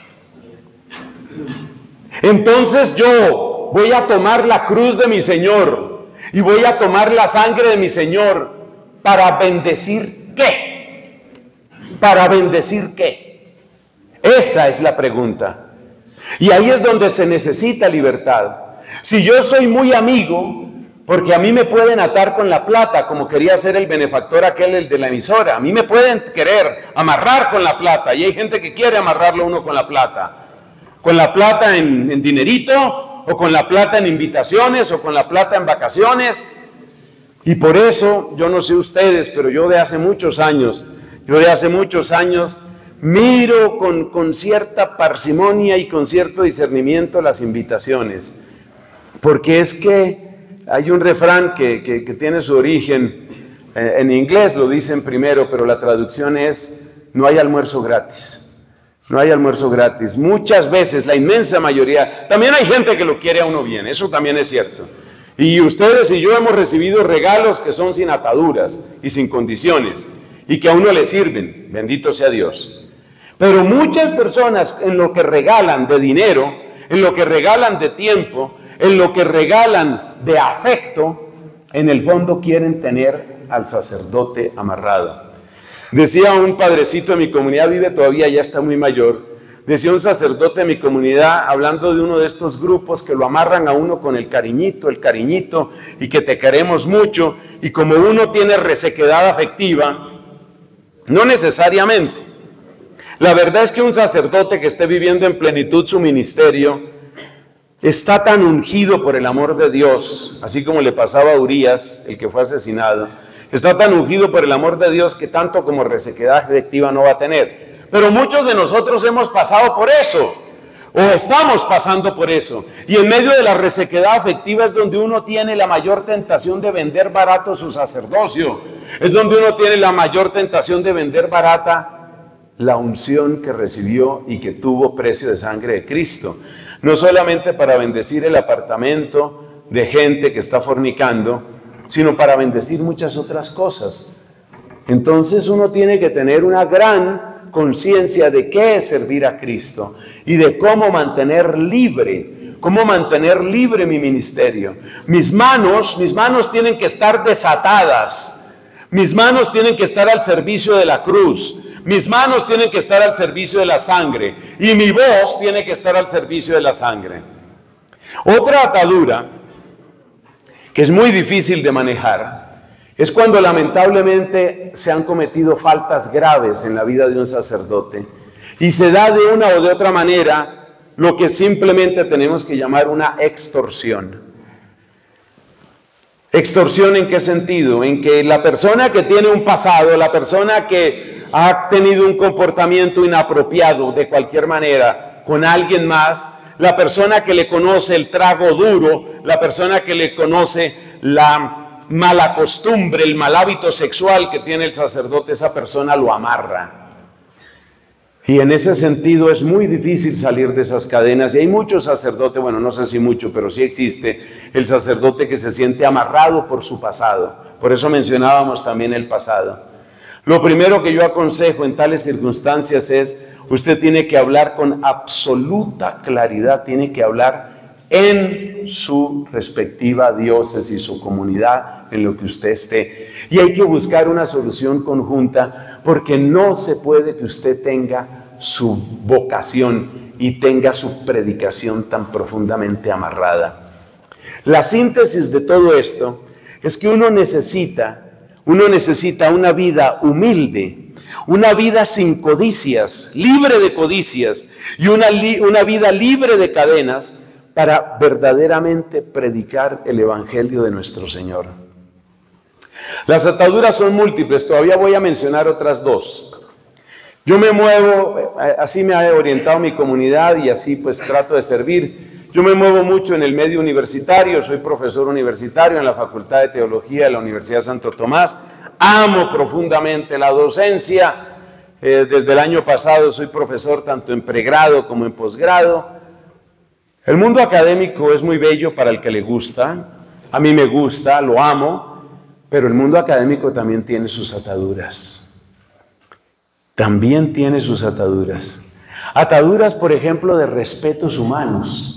Entonces yo voy a tomar la cruz de mi Señor, y voy a tomar la sangre de mi Señor, ¿para bendecir qué? ¿Para bendecir qué? Esa es la pregunta. Y ahí es donde se necesita libertad. Si yo soy muy amigo, porque a mí me pueden atar con la plata, como quería hacer el benefactor aquel, el de la emisora. A mí me pueden querer amarrar con la plata, y hay gente que quiere amarrarlo uno con la plata. Con la plata en dinerito, o con la plata en invitaciones, o con la plata en vacaciones. Y por eso, yo no sé ustedes, pero yo de hace muchos años, miro con cierta parsimonia y con cierto discernimiento las invitaciones, porque es que hay un refrán que tiene su origen, en inglés lo dicen primero, pero la traducción es: no hay almuerzo gratis, no hay almuerzo gratis. Muchas veces, la inmensa mayoría, también hay gente que lo quiere a uno bien, eso también es cierto, y ustedes y yo hemos recibido regalos que son sin ataduras y sin condiciones, y que a uno le sirven, bendito sea Dios. Pero muchas personas en lo que regalan de dinero, en lo que regalan de tiempo, en lo que regalan de afecto, en el fondo quieren tener al sacerdote amarrado. Decía un padrecito de mi comunidad, vive todavía, ya está muy mayor, decía un sacerdote de mi comunidad, hablando de uno de estos grupos que lo amarran a uno con el cariñito, y que te queremos mucho, y como uno tiene resequedad afectiva, no necesariamente. La verdad es que un sacerdote que esté viviendo en plenitud su ministerio está tan ungido por el amor de Dios, así como le pasaba a Urías, el que fue asesinado, Está tan ungido por el amor de Dios que tanto como resequedad afectiva no va a tener. Pero muchos de nosotros hemos pasado por eso, o estamos pasando por eso. Y en medio de la resequedad afectiva es donde uno tiene la mayor tentación de vender barato su sacerdocio. Es donde uno tiene la mayor tentación de vender barata la unción que recibió y que tuvo precio de sangre de Cristo. No solamente para bendecir el apartamento de gente que está fornicando, sino para bendecir muchas otras cosas. Entonces uno tiene que tener una gran conciencia de qué es servir a Cristo y de cómo mantener libre mi ministerio. Mis manos tienen que estar desatadas. Mis manos tienen que estar al servicio de la cruz. Mis manos tienen que estar al servicio de la sangre. Y mi voz tiene que estar al servicio de la sangre. Otra atadura que es muy difícil de manejar es cuando lamentablemente se han cometido faltas graves en la vida de un sacerdote y se da de una o de otra manera lo que simplemente tenemos que llamar una extorsión. ¿Extorsión en qué sentido? En que la persona que tiene un pasado, la persona que ha tenido un comportamiento inapropiado de cualquier manera con alguien más, la persona que le conoce el trago duro, la persona que le conoce la mala costumbre, el mal hábito sexual que tiene el sacerdote, esa persona lo amarra. Y en ese sentido es muy difícil salir de esas cadenas. Y hay muchos sacerdotes, bueno, no sé si mucho, pero sí existe el sacerdote que se siente amarrado por su pasado. Por eso mencionábamos también el pasado. Lo primero que yo aconsejo en tales circunstancias es, usted tiene que hablar con absoluta claridad, tiene que hablar en su respectiva diócesis, su comunidad, en lo que usted esté. Y hay que buscar una solución conjunta, porque no se puede que usted tenga su vocación y tenga su predicación tan profundamente amarrada. La síntesis de todo esto es que uno necesita una vida humilde, una vida sin codicias, libre de codicias, y una vida libre de cadenas para verdaderamente predicar el Evangelio de nuestro Señor. Las ataduras son múltiples, todavía voy a mencionar otras dos. Yo me muevo, así me ha orientado mi comunidad y así pues trato de servir. Yo me muevo mucho en el medio universitario, soy profesor universitario en la Facultad de Teología de la Universidad de Santo Tomás. Amo profundamente la docencia. Desde el año pasado soy profesor tanto en pregrado como en posgrado. El mundo académico es muy bello para el que le gusta. A mí me gusta, lo amo, pero el mundo académico también tiene sus ataduras. También tiene sus ataduras. Ataduras, por ejemplo, de respetos humanos.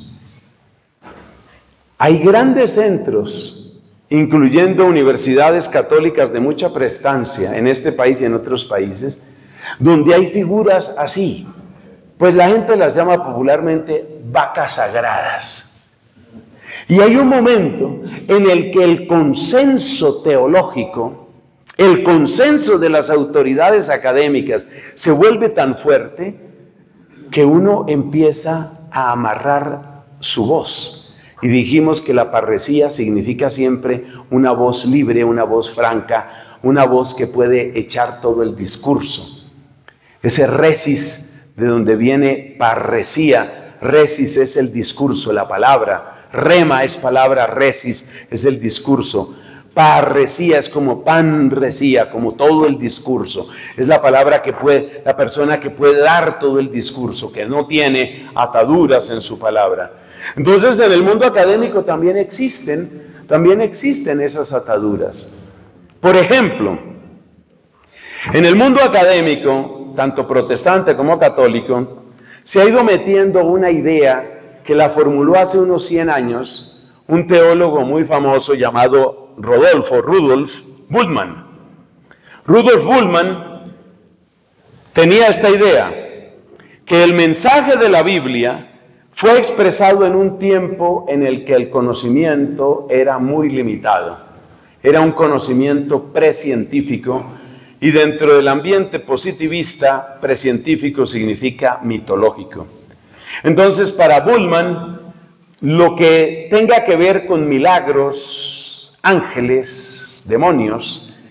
Hay grandes centros, incluyendo universidades católicas de mucha prestancia en este país y en otros países, donde hay figuras así, pues la gente las llama popularmente vacas sagradas. Y hay un momento en el que el consenso teológico, el consenso de las autoridades académicas se vuelve tan fuerte que uno empieza a amarrar su voz. Y dijimos que la parresía significa siempre una voz libre, una voz franca, una voz que puede echar todo el discurso. Ese resis de donde viene parresía, resis es el discurso, la palabra, rema es palabra, resis es el discurso. Parresía es como panresía, como todo el discurso. Es la palabra que puede, la persona que puede dar todo el discurso, que no tiene ataduras en su palabra. Entonces, en el mundo académico también existen esas ataduras. Por ejemplo, en el mundo académico, tanto protestante como católico, se ha ido metiendo una idea que la formuló hace unos 100 años un teólogo muy famoso llamado Rudolf Bultmann. Rudolf Bultmann tenía esta idea, que el mensaje de la Biblia fue expresado en un tiempo en el que el conocimiento era muy limitado. Era un conocimiento precientífico, y dentro del ambiente positivista, precientífico significa mitológico. Entonces, para Bultmann, lo que tenga que ver con milagros, ángeles, demonios,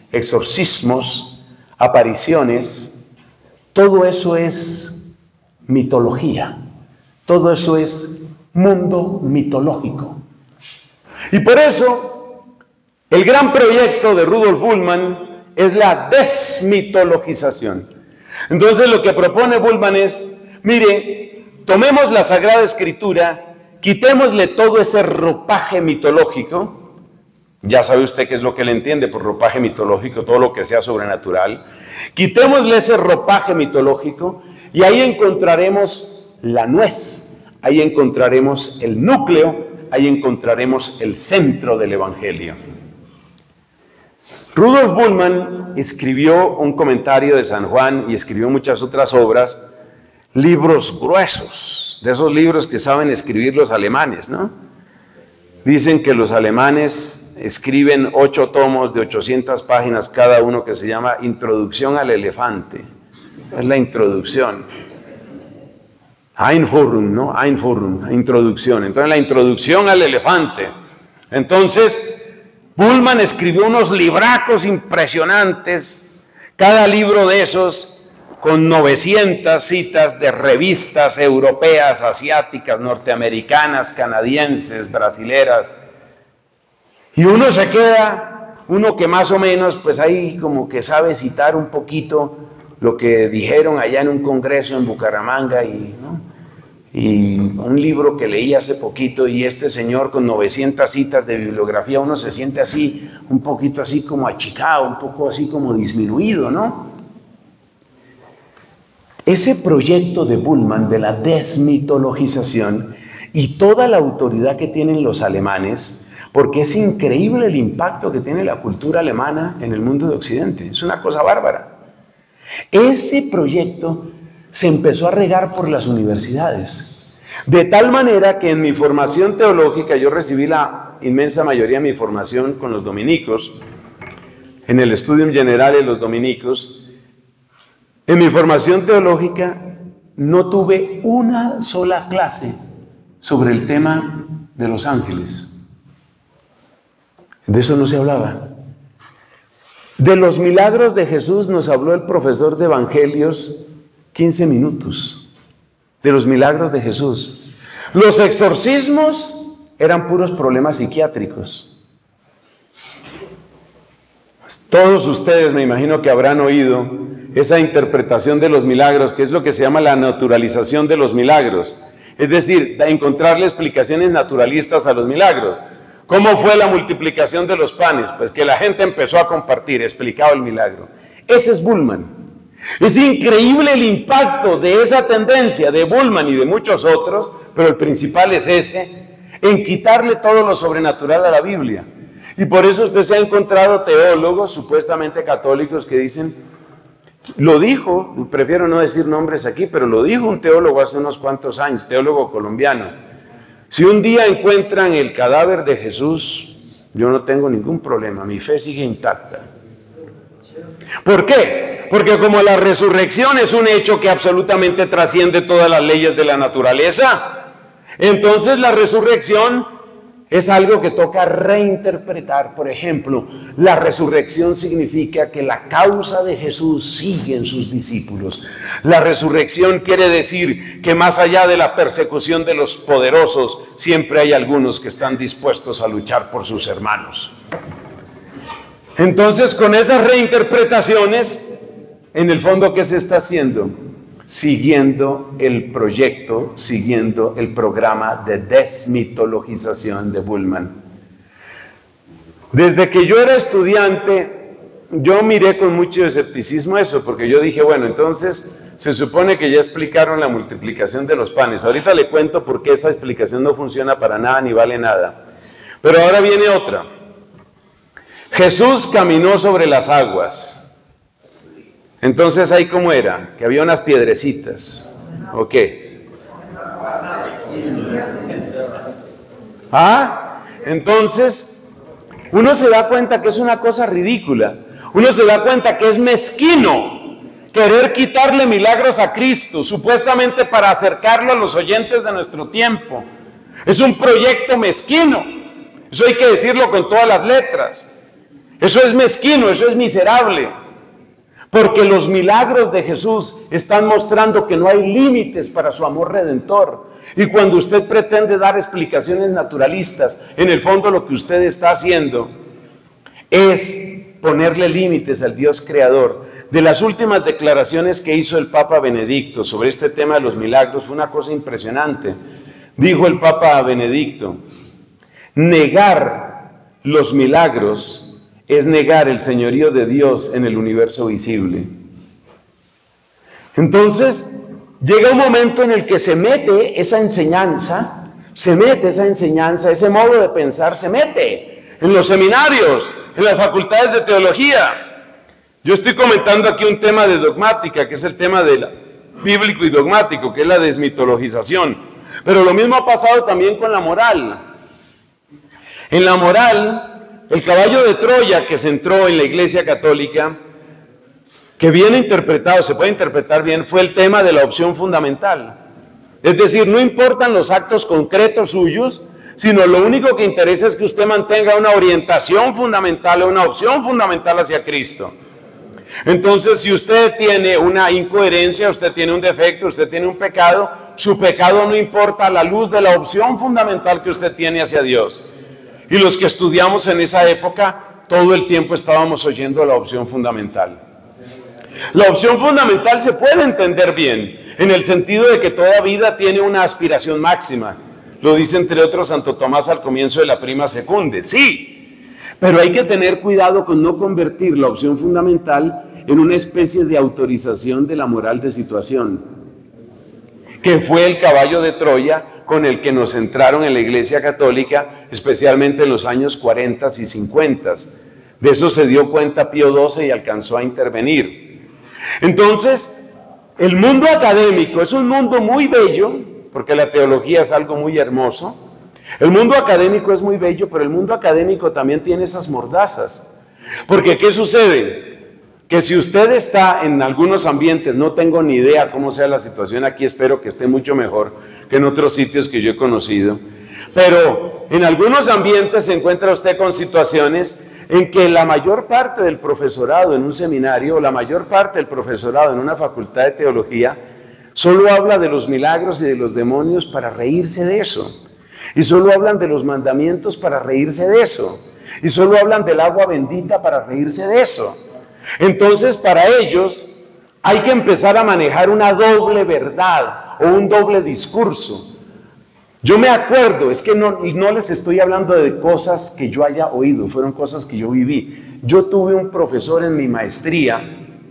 exorcismos, apariciones, todo eso es mitología, todo eso es mundo mitológico. Y por eso el gran proyecto de Rudolf Bultmann es la desmitologización. Entonces lo que propone Bultmann es, mire, tomemos la Sagrada Escritura, quitémosle todo ese ropaje mitológico. Ya sabe usted qué es lo que él entiende por ropaje mitológico, todo lo que sea sobrenatural. Quitémosle ese ropaje mitológico y ahí encontraremos la nuez, ahí encontraremos el núcleo, ahí encontraremos el centro del Evangelio. Rudolf Bultmann escribió un comentario de San Juan y escribió muchas otras obras, libros gruesos, de esos libros que saben escribir los alemanes, ¿no? Dicen que los alemanes escriben 8 tomos de 800 páginas cada uno que se llama Introducción al Elefante. Es la introducción. Einführung, ¿no? Einführung, introducción. Entonces la introducción al elefante. Entonces, Bultmann escribió unos libracos impresionantes, cada libro de esos con 900 citas de revistas europeas, asiáticas, norteamericanas, canadienses, brasileras. Y uno se queda, uno que más o menos, pues ahí como que sabe citar un poquito lo que dijeron allá en un congreso en Bucaramanga y un libro que leí hace poquito, y este señor con 900 citas de bibliografía, uno se siente así, un poquito así como achicado, un poco así como disminuido, ¿no? Ese proyecto de Bultmann de la desmitologización y toda la autoridad que tienen los alemanes, porque es increíble el impacto que tiene la cultura alemana en el mundo de Occidente, es una cosa bárbara. Ese proyecto se empezó a regar por las universidades, de tal manera que en mi formación teológica, yo recibí la inmensa mayoría de mi formación con los dominicos, en el Studium Generale de los dominicos. En mi formación teológica no tuve una sola clase sobre el tema de los ángeles. De eso no se hablaba. De los milagros de Jesús nos habló el profesor de Evangelios 15 minutos. De los milagros de Jesús. Los exorcismos eran puros problemas psiquiátricos. Todos ustedes me imagino que habrán oído esa interpretación de los milagros, que es lo que se llama la naturalización de los milagros. Es decir, encontrarle explicaciones naturalistas a los milagros. ¿Cómo fue la multiplicación de los panes? Pues que la gente empezó a compartir, explicaba el milagro. Ese es Bultmann. Es increíble el impacto de esa tendencia de Bultmann y de muchos otros, pero el principal es ese, en quitarle todo lo sobrenatural a la Biblia. Y por eso usted se ha encontrado teólogos supuestamente católicos que dicen, lo dijo, prefiero no decir nombres aquí, pero lo dijo un teólogo hace unos cuantos años, teólogo colombiano. Si un día encuentran el cadáver de Jesús, yo no tengo ningún problema, mi fe sigue intacta. ¿Por qué? Porque como la resurrección es un hecho que absolutamente trasciende todas las leyes de la naturaleza, entonces la resurrección es algo que toca reinterpretar. Por ejemplo, la resurrección significa que la causa de Jesús sigue en sus discípulos. La resurrección quiere decir que más allá de la persecución de los poderosos, siempre hay algunos que están dispuestos a luchar por sus hermanos. Entonces, con esas reinterpretaciones, en el fondo, ¿qué se está haciendo? Siguiendo el proyecto, siguiendo el programa de desmitologización de Bultmann. Desde que yo era estudiante, yo miré con mucho escepticismo eso, porque yo dije, bueno, entonces se supone que ya explicaron la multiplicación de los panes. Ahorita le cuento por qué esa explicación no funciona para nada ni vale nada. Pero ahora viene otra. Jesús caminó sobre las aguas. Entonces, ¿ahí cómo era? Que había unas piedrecitas. ¿O qué? Entonces, uno se da cuenta que es una cosa ridícula. Uno se da cuenta que es mezquino querer quitarle milagros a Cristo, supuestamente para acercarlo a los oyentes de nuestro tiempo. Es un proyecto mezquino. Eso hay que decirlo con todas las letras. Eso es mezquino, eso es miserable. Porque los milagros de Jesús están mostrando que no hay límites para su amor redentor. Y cuando usted pretende dar explicaciones naturalistas, en el fondo lo que usted está haciendo es ponerle límites al Dios creador. De las últimas declaraciones que hizo el Papa Benedicto sobre este tema de los milagros, fue una cosa impresionante. Dijo el Papa Benedicto: negar los milagros es negar el señorío de Dios en el universo visible. Entonces, llega un momento en el que se mete esa enseñanza, ese modo de pensar, se mete en los seminarios, en las facultades de teología. Yo estoy comentando aquí un tema de dogmática, que es el tema del bíblico y dogmático, que es la desmitologización. Pero lo mismo ha pasado también con la moral. En la moral, el caballo de Troya que se entró en la Iglesia Católica, que bien interpretado, se puede interpretar bien, fue el tema de la opción fundamental. Es decir, no importan los actos concretos suyos, sino lo único que interesa es que usted mantenga una orientación fundamental, una opción fundamental hacia Cristo. Entonces, si usted tiene una incoherencia, usted tiene un defecto, usted tiene un pecado, su pecado no importa a la luz de la opción fundamental que usted tiene hacia Dios. Y los que estudiamos en esa época, todo el tiempo estábamos oyendo la opción fundamental. La opción fundamental se puede entender bien, en el sentido de que toda vida tiene una aspiración máxima. Lo dice entre otros Santo Tomás al comienzo de la Prima Secunde. Sí, pero hay que tener cuidado con no convertir la opción fundamental en una especie de autorización de la moral de situación, que fue el caballo de Troya con el que nos entraron en la Iglesia Católica, especialmente en los años 40 y 50. De eso se dio cuenta Pío XII y alcanzó a intervenir. Entonces, el mundo académico es un mundo muy bello, porque la teología es algo muy hermoso. El mundo académico es muy bello, pero el mundo académico también tiene esas mordazas. Porque, ¿qué sucede? Que si usted está en algunos ambientes, no tengo ni idea cómo sea la situación aquí, espero que esté mucho mejor que en otros sitios que yo he conocido, pero en algunos ambientes se encuentra usted con situaciones en que la mayor parte del profesorado en un seminario, o la mayor parte del profesorado en una facultad de teología, solo habla de los milagros y de los demonios para reírse de eso, y solo hablan de los mandamientos para reírse de eso, y solo hablan del agua bendita para reírse de eso. Entonces, para ellos hay que empezar a manejar una doble verdad o un doble discurso. Yo me acuerdo, es que no les estoy hablando de cosas que yo haya oído, fueron cosas que yo viví. Yo tuve un profesor en mi maestría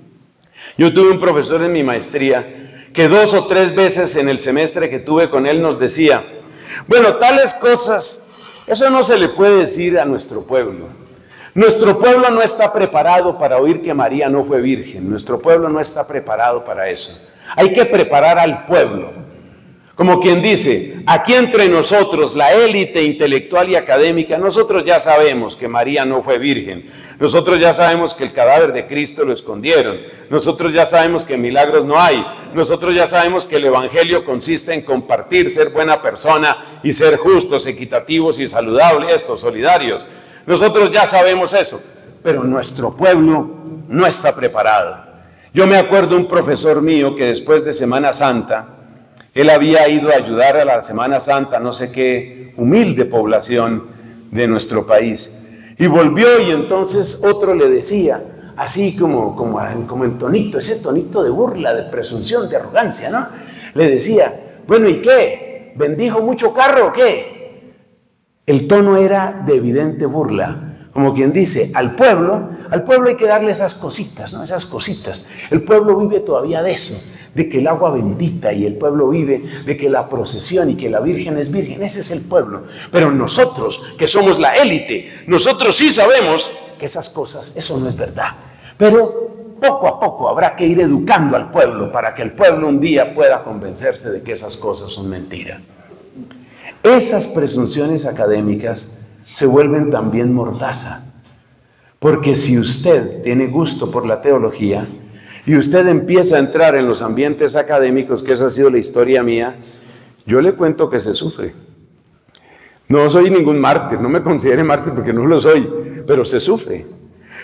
que 2 o 3 veces en el semestre que tuve con él nos decía: bueno, tales cosas, eso no se le puede decir a nuestro pueblo. Nuestro pueblo no está preparado para oír que María no fue virgen. Nuestro pueblo no está preparado para eso. Hay que preparar al pueblo. Como quien dice, aquí entre nosotros, la élite intelectual y académica, nosotros ya sabemos que María no fue virgen. Nosotros ya sabemos que el cadáver de Cristo lo escondieron. Nosotros ya sabemos que milagros no hay. Nosotros ya sabemos que el evangelio consiste en compartir, ser buena persona y ser justos, equitativos y saludables, solidarios. Nosotros ya sabemos eso, pero nuestro pueblo no está preparado. Yo me acuerdo un profesor mío que después de Semana Santa, él había ido a ayudar a la Semana Santa, no sé qué humilde población de nuestro país, y volvió y entonces otro le decía, así como en tonito, ese tonito de burla, de presunción, de arrogancia, ¿no? Le decía, bueno, ¿y qué? ¿Bendijo mucho carro o qué? El tono era de evidente burla, como quien dice, al pueblo hay que darle esas cositas, ¿no? Esas cositas. El pueblo vive todavía de eso, de que el agua bendita, y el pueblo vive de que la procesión y que la Virgen es virgen. Ese es el pueblo. Pero nosotros, que somos la élite, nosotros sí sabemos que esas cosas, eso no es verdad. Pero poco a poco habrá que ir educando al pueblo para que el pueblo un día pueda convencerse de que esas cosas son mentiras. Esas presunciones académicas se vuelven también mordaza, porque si usted tiene gusto por la teología y usted empieza a entrar en los ambientes académicos, que esa ha sido la historia mía, yo le cuento que se sufre. No soy ningún mártir, no me considere mártir porque no lo soy, pero se sufre.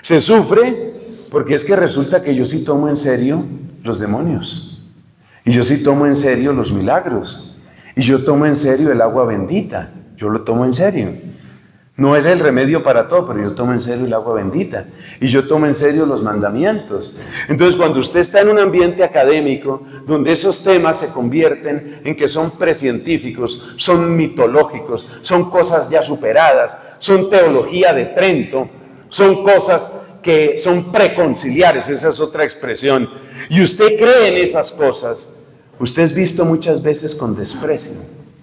Se sufre porque es que resulta que yo sí tomo en serio los demonios. Y yo sí tomo en serio los milagros. Y yo tomo en serio el agua bendita. Yo lo tomo en serio. No es el remedio para todo, pero yo tomo en serio el agua bendita. Y yo tomo en serio los mandamientos. Entonces, cuando usted está en un ambiente académico, donde esos temas se convierten en que son precientíficos, son mitológicos, son cosas ya superadas, son teología de Trento, son cosas que son preconciliares, esa es otra expresión, y usted cree en esas cosas, usted es visto muchas veces con desprecio.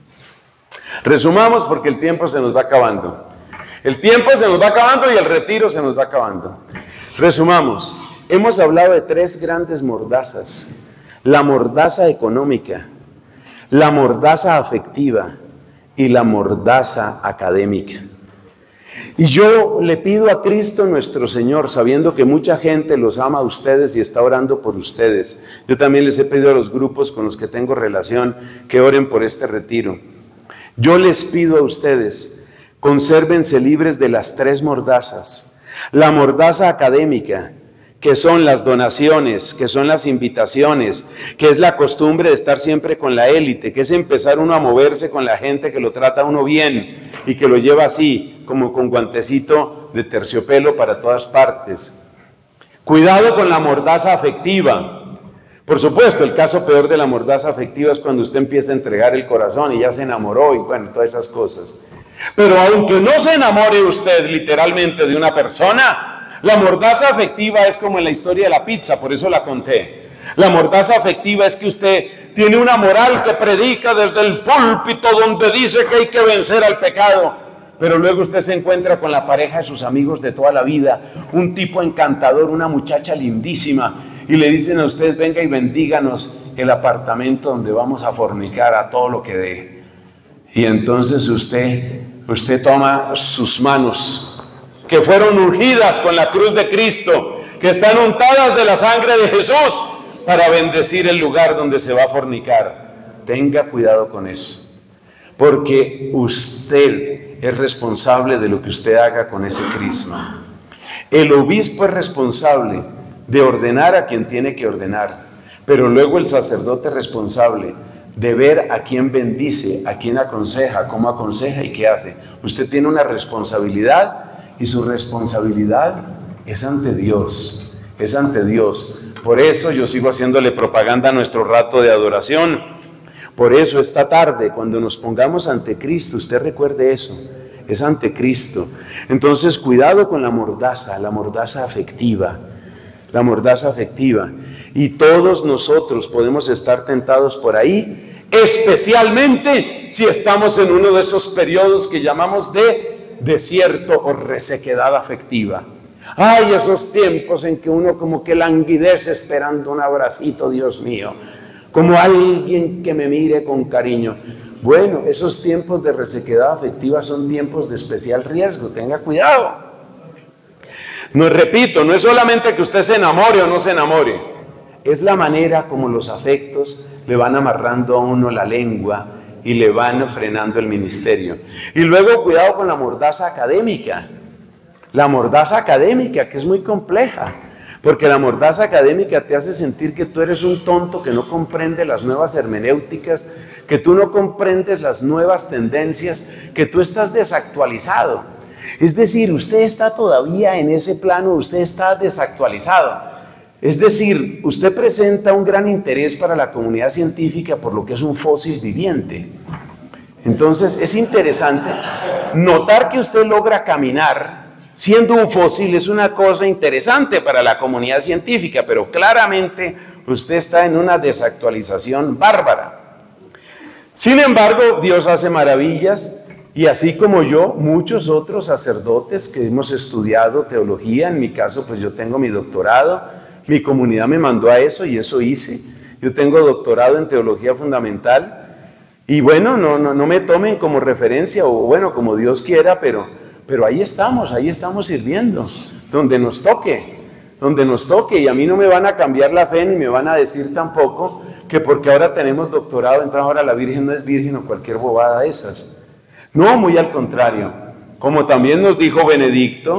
Resumamos porque el tiempo se nos va acabando. El tiempo se nos va acabando y el retiro se nos va acabando. Resumamos. Hemos hablado de 3 grandes mordazas. La mordaza económica, la mordaza afectiva y la mordaza académica. Y yo le pido a Cristo nuestro Señor, sabiendo que mucha gente los ama a ustedes y está orando por ustedes. Yo también les he pedido a los grupos con los que tengo relación que oren por este retiro. Yo les pido a ustedes, consérvense libres de las 3 mordazas. La mordaza académica, que son las donaciones, que son las invitaciones, que es la costumbre de estar siempre con la élite, que es empezar uno a moverse con la gente que lo trata a uno bien y que lo lleva así, como con guantecito de terciopelo para todas partes. Cuidado con la mordaza afectiva. Por supuesto, el caso peor de la mordaza afectiva es cuando usted empieza a entregar el corazón y ya se enamoró y bueno, todas esas cosas. Pero aunque no se enamore usted literalmente de una persona, la mordaza afectiva es como en la historia de la pizza, por eso la conté. La mordaza afectiva es que usted tiene una moral que predica desde el púlpito donde dice que hay que vencer al pecado, pero luego usted se encuentra con la pareja de sus amigos de toda la vida, un tipo encantador, una muchacha lindísima, y le dicen a usted, venga y bendíganos el apartamento donde vamos a fornicar a todo lo que dé. Y entonces usted toma sus manos, que fueron ungidas con la cruz de Cristo, que están untadas de la sangre de Jesús, para bendecir el lugar donde se va a fornicar. Tenga cuidado con eso, porque usted es responsable de lo que usted haga con ese crisma. El obispo es responsable de ordenar a quien tiene que ordenar, pero luego el sacerdote es responsable de ver a quién bendice, a quién aconseja, cómo aconseja y qué hace. Usted tiene una responsabilidad y su responsabilidad es ante Dios, es ante Dios. Por eso yo sigo haciéndole propaganda a nuestro rato de adoración. Por eso esta tarde, cuando nos pongamos ante Cristo, usted recuerde eso, es ante Cristo. Entonces, cuidado con la mordaza afectiva, la mordaza afectiva. Y todos nosotros podemos estar tentados por ahí, especialmente si estamos en uno de esos periodos que llamamos de desierto o resequedad afectiva. Ay, esos tiempos en que uno como que languidece esperando un abracito, Dios mío, como alguien que me mire con cariño. Bueno, esos tiempos de resequedad afectiva son tiempos de especial riesgo, tenga cuidado. No, repito, no es solamente que usted se enamore o no se enamore, es la manera como los afectos le van amarrando a uno la lengua y le van frenando el ministerio. Y luego cuidado con la mordaza académica. La mordaza académica, que es muy compleja, porque la mordaza académica te hace sentir que tú eres un tonto que no comprende las nuevas hermenéuticas, que tú no comprendes las nuevas tendencias, que tú estás desactualizado. Es decir, usted está todavía en ese plano, usted está desactualizado. Es decir, usted presenta un gran interés para la comunidad científica por lo que es un fósil viviente. Entonces, es interesante notar que usted logra caminar siendo un fósil. Es una cosa interesante para la comunidad científica, pero claramente usted está en una desactualización bárbara. Sin embargo, Dios hace maravillas, y así como yo, muchos otros sacerdotes que hemos estudiado teología, en mi caso, pues yo tengo mi doctorado. Mi comunidad me mandó a eso y eso hice. Yo tengo doctorado en teología fundamental y bueno, no me tomen como referencia o bueno, como Dios quiera, pero ahí estamos sirviendo, donde nos toque, y a mí no me van a cambiar la fe ni me van a decir tampoco que porque ahora tenemos doctorado, entonces ahora la Virgen no es virgen o cualquier bobada de esas. No, muy al contrario. Como también nos dijo Benedicto,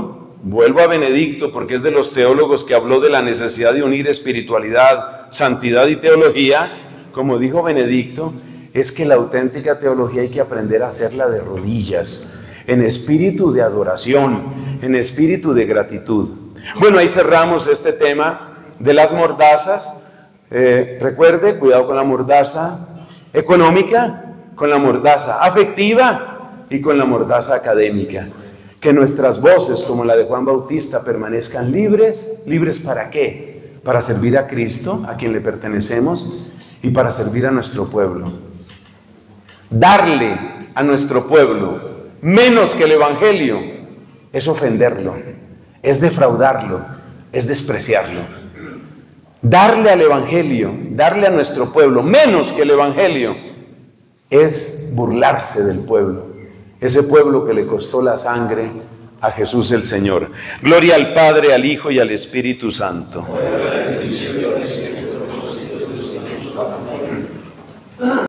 Vuelvo a Benedicto porque es de los teólogos que habló de la necesidad de unir espiritualidad, santidad y teología. Como dijo Benedicto, es que la auténtica teología hay que aprender a hacerla de rodillas, en espíritu de adoración, en espíritu de gratitud. Bueno, ahí cerramos este tema de las mordazas. Recuerde, cuidado con la mordaza económica, con la mordaza afectiva y con la mordaza académica. Que nuestras voces, como la de Juan Bautista, permanezcan libres. ¿Libres para qué? Para servir a Cristo, a quien le pertenecemos, y para servir a nuestro pueblo. Darle a nuestro pueblo menos que el Evangelio es ofenderlo, es defraudarlo, es despreciarlo. Darle al Evangelio, darle a nuestro pueblo menos que el Evangelio es burlarse del pueblo. Ese pueblo que le costó la sangre a Jesús el Señor. Gloria al Padre, al Hijo y al Espíritu Santo.